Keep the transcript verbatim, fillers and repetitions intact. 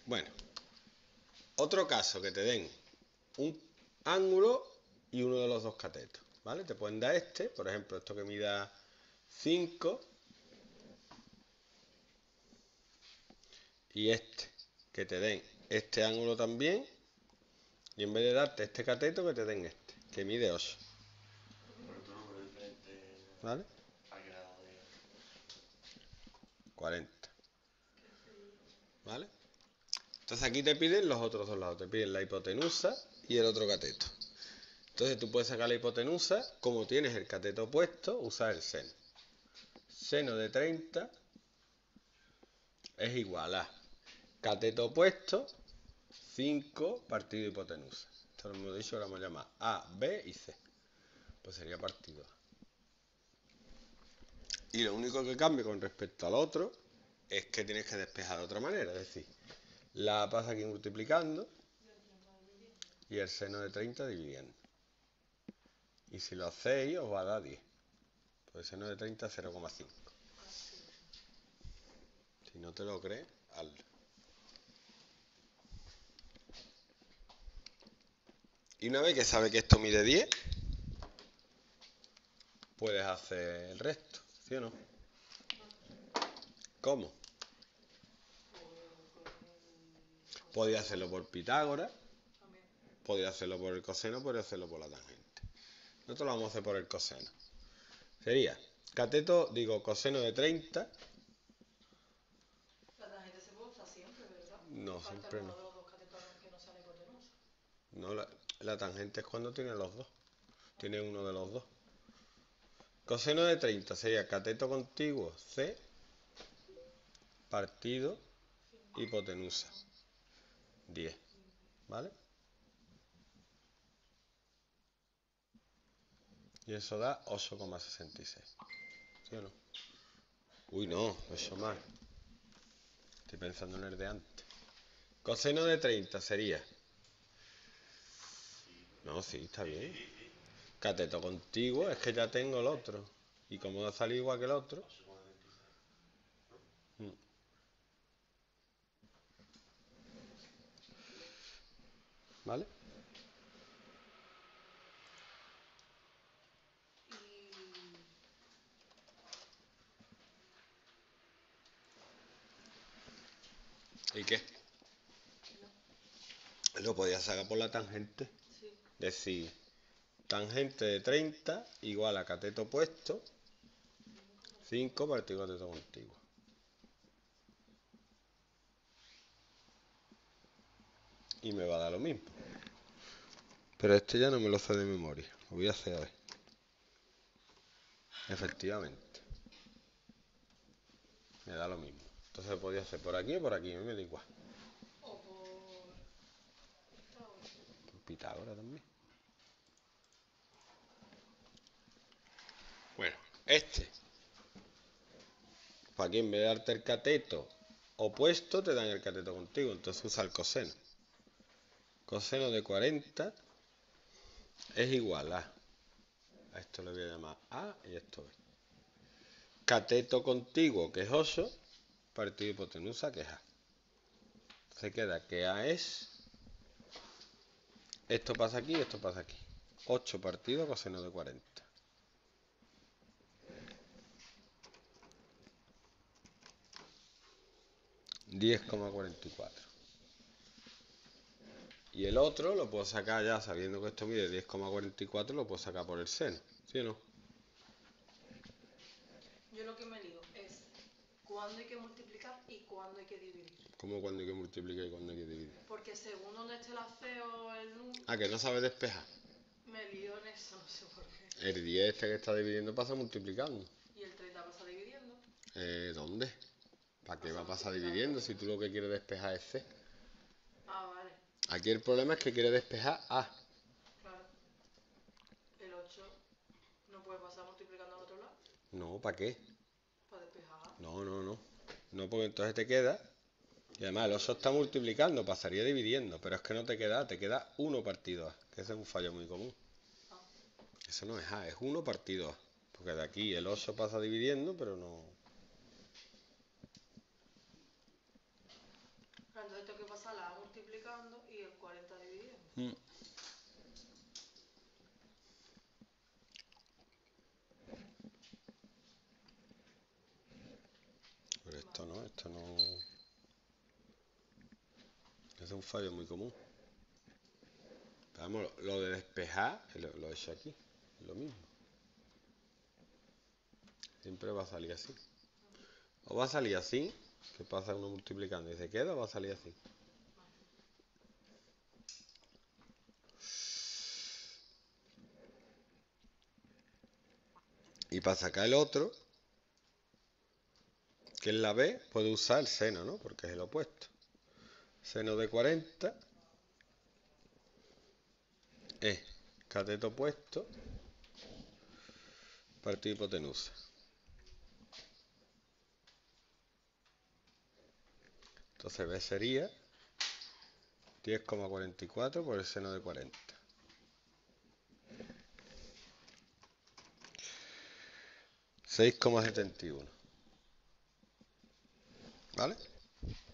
Bueno, otro caso que te den un ángulo y uno de los dos catetos, ¿vale? Te pueden dar este, por ejemplo, esto que mida cinco, y este, que te den este ángulo también, y en vez de darte este cateto, que te den este, que mide ocho. ¿Vale? cuarenta. ¿Vale? Entonces aquí te piden los otros dos lados, te piden la hipotenusa y el otro cateto. Entonces tú puedes sacar la hipotenusa, como tienes el cateto opuesto, usar el seno. Seno de treinta es igual a cateto opuesto, cinco partido hipotenusa. Esto lo hemos dicho que lo vamos a llamar A, B y C. Pues sería partido A. Y lo único que cambia con respecto al otro es que tienes que despejar de otra manera. Es decir, la A pasa aquí multiplicando y el seno de treinta dividiendo. Y si lo hacéis os va a dar diez. Pues el seno de treinta es cero coma cinco. Si no te lo crees, hazlo. Y una vez que sabes que esto mide diez, puedes hacer el resto, ¿sí o no? ¿Cómo? Podía hacerlo por Pitágoras, podía hacerlo por el coseno, podía hacerlo por la tangente. Nosotros lo vamos a hacer por el coseno. Sería cateto, digo, coseno de treinta. La tangente se puede usar siempre, ¿verdad? No, Falta siempre uno no. de los dos catetos que no sea la hipotenusa. No, la, la tangente es cuando tiene los dos. Tiene uno de los dos. Coseno de treinta sería cateto contiguo C partido hipotenusa. diez. ¿Vale? Y eso da ocho coma sesenta y seis. ¿Sí o no? Uy, no, eso más. Estoy pensando en el de antes. Coseno de treinta sería. No, sí, está bien. Cateto contiguo, es que ya tengo el otro. Y como va a salir igual que el otro. ¿Vale? ¿Y qué? Lo podías sacar por la tangente. Sí. Decir, tangente de treinta igual a cateto opuesto, cinco partido cateto contiguo. Y me va a dar lo mismo. Pero este ya no me lo sé de memoria. Lo voy a hacer a ver. Efectivamente. Me da lo mismo. Entonces lo podía hacer por aquí o por aquí, a mí me da igual. O por Pitágoras. Por Pitágoras también. Bueno, este. Para aquí en vez de darte el cateto opuesto, te dan el cateto contigo. Entonces usa el coseno. Coseno de cuarenta es igual a. A esto le voy a llamar A y esto B. Cateto contiguo, que es ocho, partido hipotenusa, que es A. Se queda que A es. Esto pasa aquí y esto pasa aquí. ocho partido coseno de cuarenta. diez coma cuarenta y cuatro. Y el otro lo puedo sacar ya sabiendo que esto mide diez coma cuarenta y cuatro, lo puedo sacar por el seno. ¿Sí o no? Yo lo que me lío es cuándo hay que multiplicar y cuándo hay que dividir. ¿Cómo cuando hay que multiplicar y cuando hay que dividir? Porque según donde esté la C o el número, Ah, que no sabes despejar. me lío en eso, no sé por qué. El diez este que está dividiendo pasa multiplicando. Y el treinta pasa dividiendo. Eh, ¿Dónde? ¿Para qué Pasa va a pasar multiplicando. dividiendo si tú lo que quieres despejar es C? Ah, vale, Aquí el problema es que quiere despejar A. claro. El ocho no puede pasar multiplicando al otro lado No, ¿para qué? para despejar. No, no, no. No, porque entonces te queda. Y además el ocho está multiplicando, pasaría dividiendo. Pero es que no te queda A, te queda uno partido A. Que ese es un fallo muy común. Ah. Eso no es A, es uno partido A. Porque de aquí el ocho pasa dividiendo, pero no. Entonces Entonces tengo que pasar la A multiplicando y el cuarenta dividiendo. Mm. Pero esto no, esto no... Es un fallo muy común. Vamos, lo de despejar, lo, lo he hecho aquí, lo mismo. Siempre va a salir así. O va a salir así, que pasa uno multiplicando y se queda, o va a salir así. Y para sacar el otro, que es la B, puedo usar el seno, ¿no? Porque es el opuesto. Seno de cuarenta es cateto opuesto partido hipotenusa. Entonces B sería diez coma cuarenta y cuatro por el seno de cuarenta. seis coma setenta y uno. ¿Vale?